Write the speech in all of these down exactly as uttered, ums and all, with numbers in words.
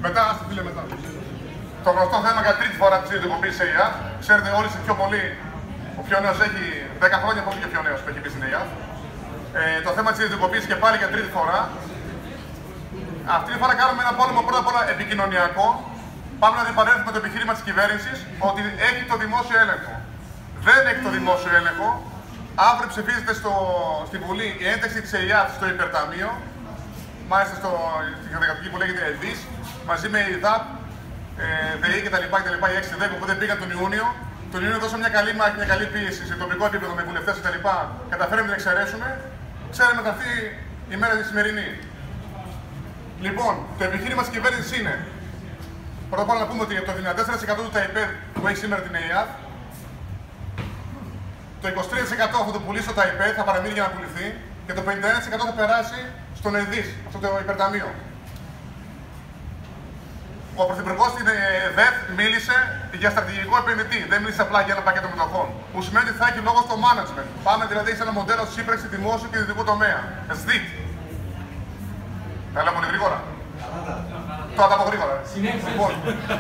Μετά, ας το φίλε μετά. Το γνωστό θέμα για τρίτη φορά της ιδιωτικοποίησης ΕΙΑΤ. Ξέρετε όλοι πιο πολύ, ο πιο νέος έχει δέκα χρόνια, πόσο και πιο νέος που έχει μπει στην ΕΙΑΤ. Ε, το θέμα της ιδιωτικοποίησης και πάλι για τρίτη φορά. Αυτή τη φορά κάνουμε ένα πόλεμο πρώτα απ' όλα επικοινωνιακό. Πάμε να διαπαρέλθουμε το επιχείρημα της κυβέρνησης ότι έχει το δημόσιο έλεγχο. Δεν έχει το δημόσιο έλεγχο. Αύριο ψηφίζεται στο, στη Βουλή η ένταξη της ΕΙΑΤ στο υπερταμείο. Μάλιστα στο, στην κατηγορία που λέγεται ΕΔΙΣ, μαζί με η ΔΑΠ, ε, ΔΕΗ κτλ. Οι έξι δέκα που δεν πήγαν τον Ιούνιο. Τον Ιούνιο δώσαμε μια καλή μάχη, μια καλή πίεση σε τοπικό επίπεδο με βουλευτές κτλ. Καταφέραμε να την εξαιρέσουμε. Ξέραμε ότι αυτή η μέρα είναι η σημερινή. Λοιπόν, το επιχείρημα της κυβέρνησης είναι πρώτα απ' όλα να πούμε ότι το ενενήντα τέσσερα τοις εκατό του ΤΑΙΠΕΔ που έχει σήμερα την ΕΙΑΤ, το είκοσι τρία τοις εκατό θα το πουλήσει στο ΤΑΙΠΕΔ, θα παραμείνει για να πουληθεί, και το πενήντα ένα τοις εκατό θα περάσει στον ΕΔΙΣ, αυτό το υπερταμείο. Ο Πρωθυπουργός στην ΔΕΘ μίλησε για στρατηγικό επενδυτή, δεν μίλησε απλά για ένα πακέτο μετοχών. Που σημαίνει ότι θα έχει λόγο στο management. Πάμε δηλαδή σε ένα μοντέλο σύμπραξη δημόσιου και ιδιωτικού τομέα. ΣΔΙΤ. Τα λέω πολύ γρήγορα. Το θα τα πω γρήγορα. Λοιπόν,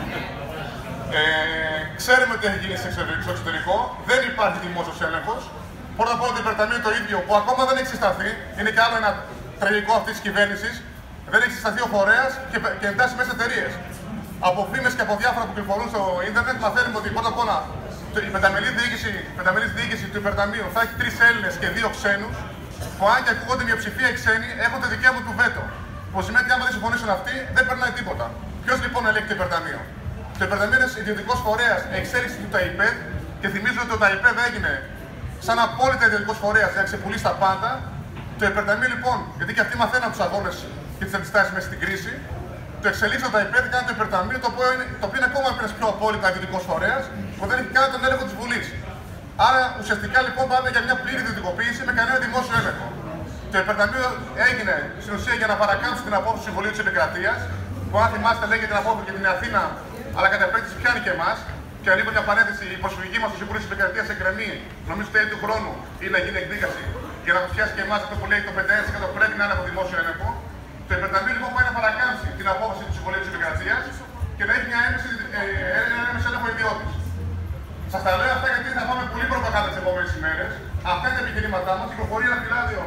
ε, ξέρουμε τι έχει γίνει στο εξωτερικό. Δεν υπάρχει δημόσιος έλεγχος. Πρώτα απ' όλα το υπερταμείο το ίδιο που ακόμα δεν έχει συσταθεί. Είναι και άλλο ένα τραγικό αυτή τη κυβέρνηση. Δεν έχει συσταθεί ο φορέας και, και εντάσσει μέσα εταιρείες. Από φήμες και από διάφορα που κυκλοφορούν στο ίντερνετ μαθαίνουμε ότι πρώτα απ' όλα η πενταμελής διοίκηση, διοίκηση του υπερταμείου θα έχει τρεις Έλληνες και δύο ξένους. Που αν και ακούγονται μειοψηφία οι ξένοι έχουν το δικαίωμα του βέτο. Που σημαίνει ότι άμα δεν συμφωνήσουν αυτοί δεν περνάει τίποτα. Ποιος λοιπόν ελέγχει το υπερταμείο? Το υπερταμείο είναι ιδιωτικός φορέας εξέλιξη του ΤΑΙΠΕΔ και θυμίζω ότι το ΤΑΙΠΕΔ έγινε σαν απόλυτα ιδιωτικός φορέας για να ξεπουλήσει τα πάντα. Το υπερταμείο λοιπόν, γιατί και αυτοί μαθαίναν τους αγώνες και τις αντιστάσεις μέσα στην κρίση, το εξελίξει το ΤΑΙΠΕΔ κάνει το υπερταμείο, το οποίο είναι, το οποίο είναι ακόμα ένας πιο απόλυτα ιδιωτικός φορέας που δεν έχει καν τον έλεγχο της Βουλής. Άρα ουσιαστικά λοιπόν πάμε για μια πλήρη ιδιωτικοποίηση με κανένα δημόσιο έλεγχο. Το υπερταμείο έγινε στην ουσία για να παρακάμψει την απόφαση του Συμβουλίου της Επικρατείας, που αν θυμάστε λέγεται την απόφαση για την Αθήνα, αλλά κατά επέκταση πιάνει και εμάς. Και ανοίγω μια παρένθεση, η προσφυγή μας στο Συμβούλιο της Επικρατείας εκκρεμεί, νομίζω τέλη του χρόνου, ή να γίνει εκδίκαση, για να μας πιάσει και εμάς αυτό που λέει το πενήντα ένα τοις εκατό πρέπει να είναι από δημόσιο έλεγχο. Το υπερταμείο λοιπόν πάει να παρακάμψει την απόφαση του Συμβουλίου της Επικρατείας και να έχει μια έμεση, ε, ένα έμεση έλεγχο ιδιώτης. Σας τα λέω αυτά γιατί θα πάμε πολύ προπαγάνδα τις επόμενες ημέρες. Αυτά είναι τα επιχειρήματά μας. Κυκλοφορεί ένα φυλάδιο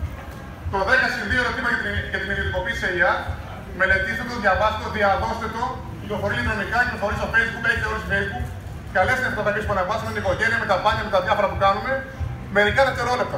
το δέκα συν δύο ερωτήμα για την, για την ιδιωτικοποίηση ΕΙΑΤ. Μελετήστε το, διαβάστε το, διαδώστε το. Κυκλοφορεί ηλεκτρονικά, κυκλοφορεί στο Facebook, έχετε όλους στο Facebook. Καλέστε φωτογραφίες που αναβάσουμε με την οικογένεια, με τα μπάνια, με τα διάφορα που κάνουμε. Μερικά δευτερόλεπτα.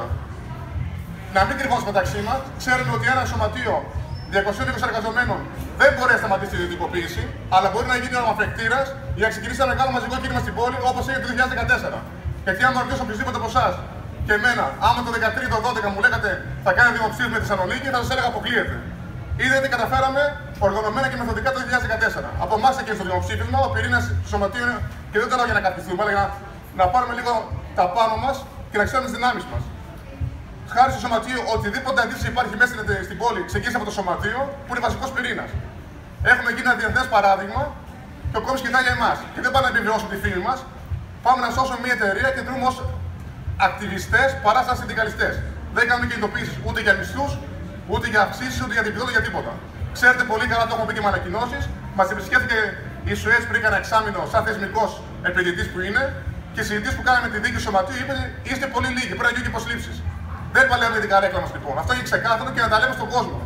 Να μην κρυβόμαστε μεταξύ μας. Ξέρουμε ότι ένα σωματείο διακοσίων είκοσι εργαζομένων δεν μπορεί να σταματήσει τη ιδιωτικοποίηση, αλλά μπορεί να γίνει ορμαφρεκτήρας για να ξεκινήσει ένα μεγάλο μαζικό κίνημα στην πόλη όπως έγινε το δύο χιλιάδες δεκατέσσερα. Γιατί άμα ρωτήσω οποιοδήποτε από εσάς και εμένα, άμα το δεκατρία το δώδεκα μου λέγατε θα κάνει δημοψήφισμα με τη Θεσσαλονίκη, θα σας έλεγα αποκλείεται. Είδατε τι καταφέραμε οργανωμένα και μεθοδικά το δύο χιλιάδες δεκατέσσερα. Από εμάς εκεί στο δημοψήφισμα, ο πυρήνας του σωματείου, και δεν τώρα για να καθιστούμε, αλλά για να, να πάρουμε λίγο τα πάνω μας και να ξέρουμε τις δυνάμεις μας. Χάρη στο σωματείο, οτιδήποτε αντίθεση υπάρχει μέσα στην πόλη ξεκίνησε από το σωματείο, που είναι βασικός πυρήνας. Έχουμε γίνει ένα διεθνές παράδειγμα και ο κόσμος κοιτάει για εμάς. Και δεν πάμε να επιβιώσουμε τη φήμη μας. Πάμε να σώσουμε μια εταιρεία και δρούμε ως ακτιβιστές παρά σαν συνδικαλιστές. Δεν κάνουμε κινητοποίησεις ούτε για μισθούς, ούτε για αυξήσεις, ούτε για επιδόματα, για τίποτα. Ξέρετε πολύ καλά, το έχουμε πει και με ανακοινώσεις. Μας επισκέφθηκε η ΣΟΕΣ πριν ένα εξάμηνο, σαν θεσμικός επενδυτής που είναι, και η συζητήση που κάναμε με τη δίκη του σωματείου είπε: είστε πολύ λίγοι, πρέπει να γίνουν και υποσλήψεις. Δεν παλεύουμε την καρέκλα μας λοιπόν. Αυτό είναι ξεκάθαρο και να τα λέμε στον κόσμο.